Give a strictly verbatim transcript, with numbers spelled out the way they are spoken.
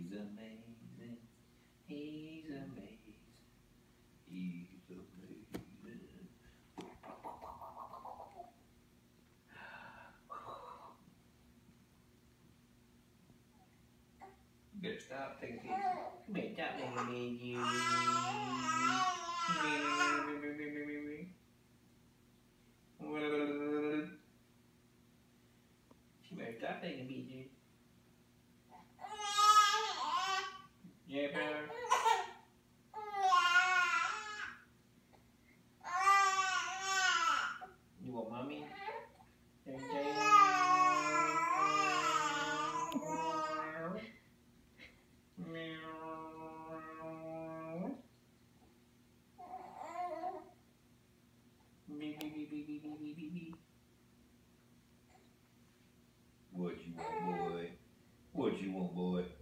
He's amazing. He's amazing. He's amazing. You better stop taking these. Come here, stop taking these. You. You better stop taking these. Yeah, better. You want mommy? What you want, boy? What you want, boy?